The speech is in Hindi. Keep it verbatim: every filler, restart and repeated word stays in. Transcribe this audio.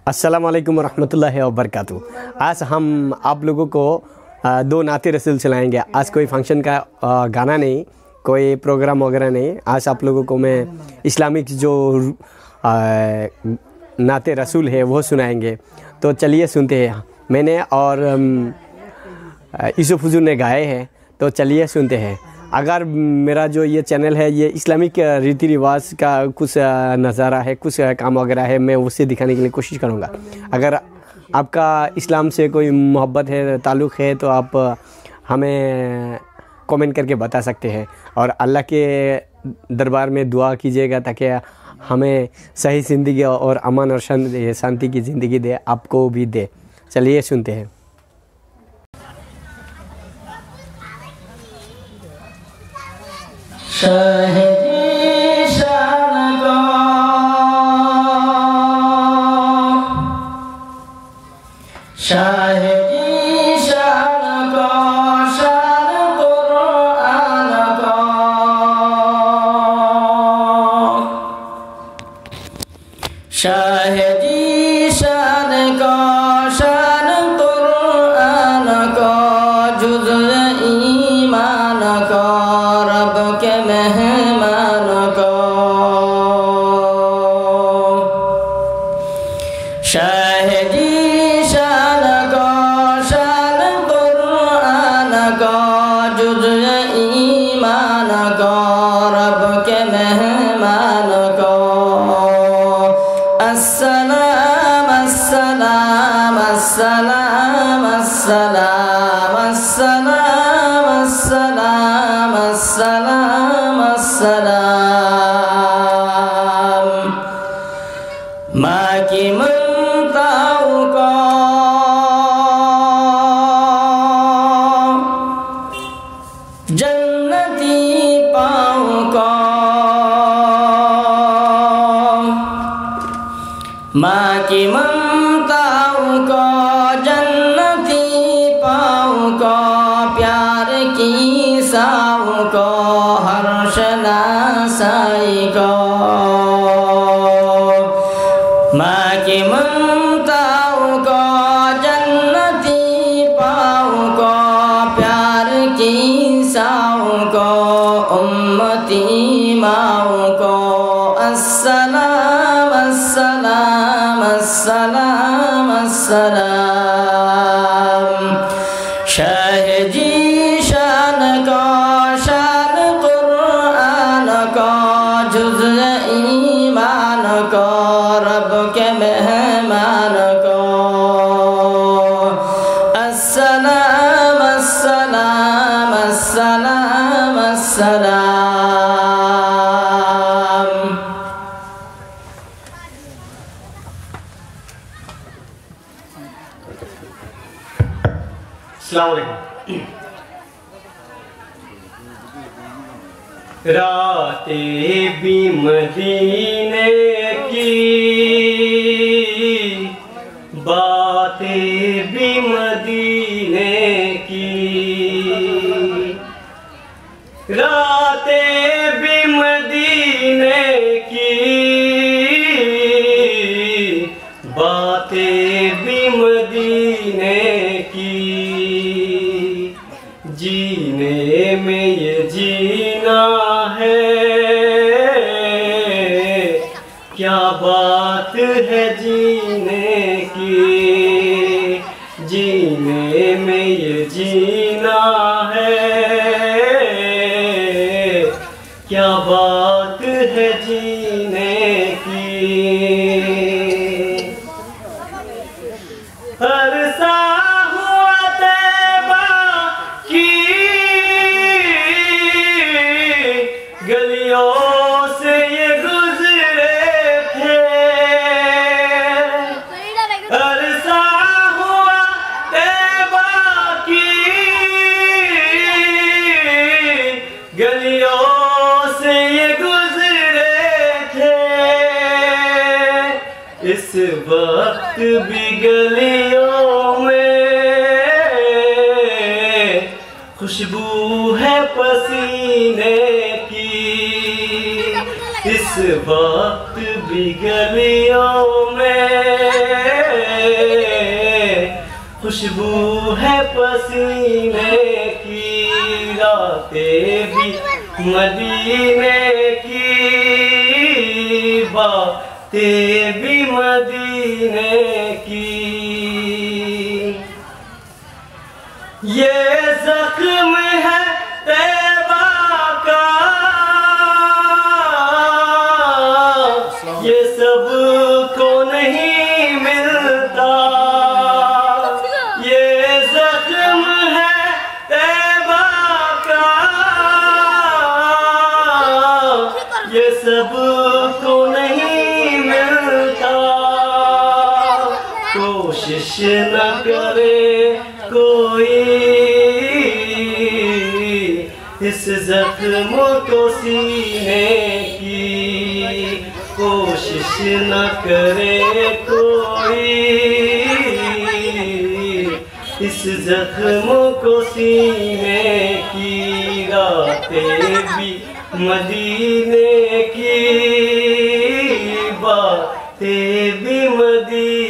अस्सलामु अलैकुम रहमतुल्लाहि व बरकातहू। आज हम आप लोगों को दो नाते रसूल चलाएँगे। आज कोई फंक्शन का गाना नहीं, कोई प्रोग्राम वगैरह नहीं। आज आप लोगों को मैं इस्लामिक जो नाते रसूल है वो सुनाएंगे। तो चलिए सुनते हैं। मैंने और यूसुफ हुजूर ने गाए हैं, तो चलिए सुनते हैं। अगर मेरा जो ये चैनल है ये इस्लामिक रीति रिवाज का कुछ नज़ारा है, कुछ काम वगैरह है, मैं उसे दिखाने के लिए कोशिश करूँगा। अगर आपका इस्लाम से कोई मोहब्बत है, ताल्लुक़ है, तो आप हमें कमेंट करके बता सकते हैं और अल्लाह के दरबार में दुआ कीजिएगा ताकि हमें सही ज़िंदगी और अमन और शांति की ज़िंदगी दे, आपको भी दे। चलिए सुनते हैं। शहरी शान को शहरी शान को शान कुरान को शहरी शान को शान कुरान को जुज़ ईमान को रब के मेहमान को शहरी शान को शान कुरान को जुज़ ईमान को रब के मेहमान को अस्सलाम अस्सलाम अस्सलाम अस्सलाम अस्सलाम अस्सलाम अस्सलाम अस्सलाम माँ की ममताओं को जन्नती पाँव को माँ की ममताओं को जन्नती पाँव को प्यार की साओं को हर्ष नासाई को माँ की ममताओं को जन्नती पाँव को प्यार की साओं को उम्मती माओं को अस्सलाम अस्सलाम अस्सलाम अस्सलाम शहजी शान को शान कुरान को जुज़ ईमान को रब के मेहमान को अस्सलाम अस्सलाम अस्सलाम अस्सलाम। अस्सलाम वालेकुम। रातें भी मदीने की, बातें भी मदीने की, रातें भी मदीने की, बातें भी मदीने की। जीने में ये जीना है, क्या बात है जीने की। जीने में ये जीना है, क्या बात है जीने की। हर गलियों से ये गुजरे थे, अरसा हुआ तैबा की गलियों से ये गुजरे थे। इस वक्त भी गलियों में खुशबू है पसीने की। इस वक्त भी गलियों में खुशबू है पसीने की, रातें भी मदीने की, बातें भी मदीने की। ये जख्म है तैबा का, ये सब को नहीं मिलता। ये जख्म है तैबा का, ये सब को नहीं मिलता। कोशिश न करे कोई इस जख्म को सीने की, कोशिश न करे कोई इस जख्म को सीने की। रातें भी मदीने की, बातें भी मदीने